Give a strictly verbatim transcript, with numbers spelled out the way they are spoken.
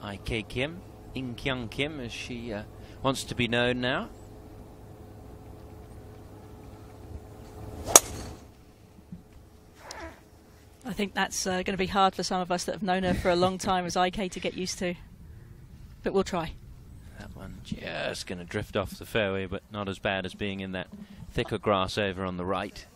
Ik Kim, In Kyung Kim, as she uh, wants to be known now. I think that's uh, going to be hard for some of us that have known her for a long time as I K to get used to. But we'll try. That one just going to drift off the fairway, but not as bad as being in that thicker grass over on the right.